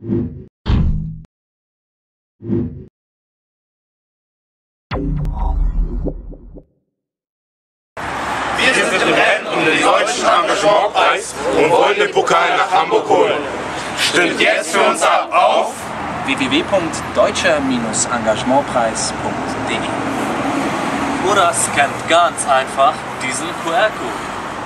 Wir sind im Rennen um den deutschen Engagementpreis und wollen den Pokal nach Hamburg holen. Stimmt jetzt für uns ab auf www.deutscher-engagementpreis.de oder scannt ganz einfach diesen QR-Code.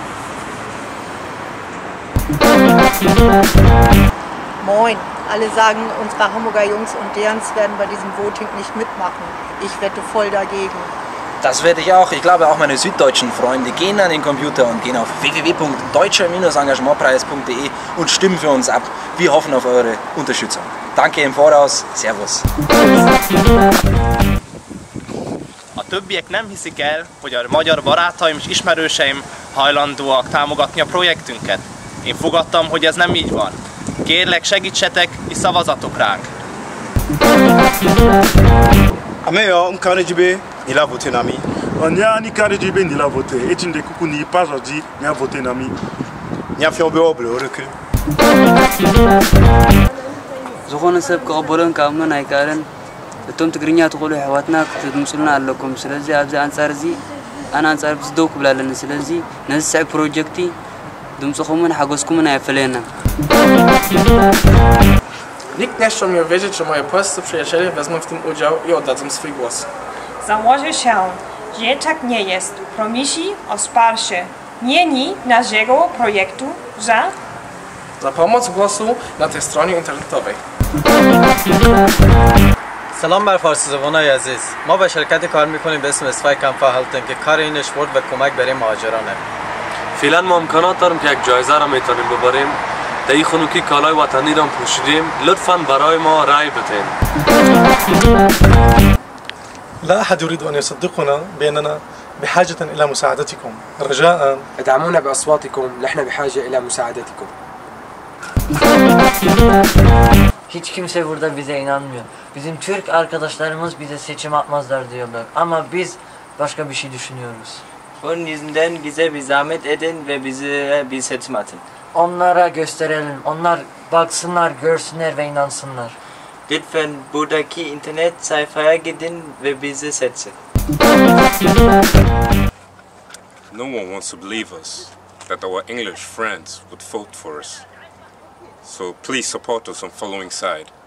Moin, alle sagen, unsere Hamburger Jungs und Derns werden bei diesem Voting nicht mitmachen. Ich wette voll dagegen. Das werde ich auch. Ich glaube auch meine süddeutschen Freunde gehen an den Computer und gehen auf www.deutscher-engagementpreis.de und stimmen für uns ab. Wir hoffen auf eure Unterstützung. Danke im Voraus. Servus. A többiek nem hiszik el, hogy a magyar barátaim és ismerőseim hajlandóak támogatni a projektünket. Én fogadtam, hogy ez nem így van. Kérlek, segítsetek és szavazatok ránk! Ameyo mkane jibe nila vote nami. Onya ni kare jibe nila vote. Etinde kuku ni pazoji nya vote nami. Nya fi obe oblo reke. ዝኾነ ሰብ ክቕበሎን ካብኖን ኣይከኣለን እቶም ትግርኛ ትቕእሉ ኣሕዋትና ክትምስሉና ኣለኩም ስለዚ ኣብዚ ኣንጻር እዚ ኣነ ኣንጻር ብዚ ደው ክብል ኣለኒ ስለዚ ነዚ ስዕብ ፕሮጀክቲ ድምፅኹምን ሓጎስኩምን ኣየፈለየና Nikt nie chciał mnie wiedzieć, że moje polscy przyjaciele wezmą w tym udział i oddadzą swój głos. Założę się, że tak nie jest. Promisi o wsparcie nie naszego projektu za pomoc głosu na tej stronie internetowej. سلام بر فارسی زبانای عزیز. ما به شرکتی کار میکنیم به اسم اسفای کمپ هالتن که کار اینش ورد و کمک برای مهاجرانه. فعلا ما امکانات داریم که یک جایزه را میتونیم ببریم. در این خنوکی کالای وطنی را پوشیدیم. لطفاً برای ما رای بدین. لا أحد يريد أن يصدقنا بأننا بحاجة إلى مساعدتكم. رجاء ادعمونا بأصواتكم. نحن بحاجة إلى مساعدتكم. Hiç kimse burada bize inanmıyor. Bizim Türk arkadaşlarımız bize seçim atmazlar diyorlar. Ama biz başka bir şey düşünüyoruz. Bunun yüzünden bize bir zahmet edin ve bize bir seçim atın. Onlara gösterelim. Onlar baksınlar, görsünler ve inansınlar. Lütfen buradaki internet sayfaya gidin ve bizi seçin. No one wants to believe us that our English friends would vote for us. So please support us on following side.